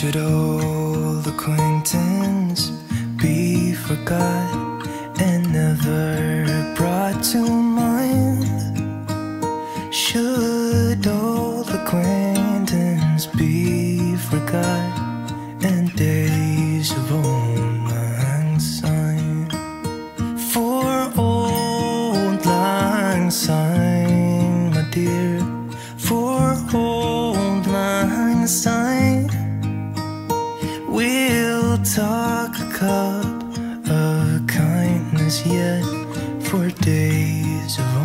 Should old acquaintance be forgot and never brought to mind? Should old acquaintance be forgot and days of old lang syne? For old lang syne, my dear, for old lang syne, we'll talk a cup of kindness yet for days of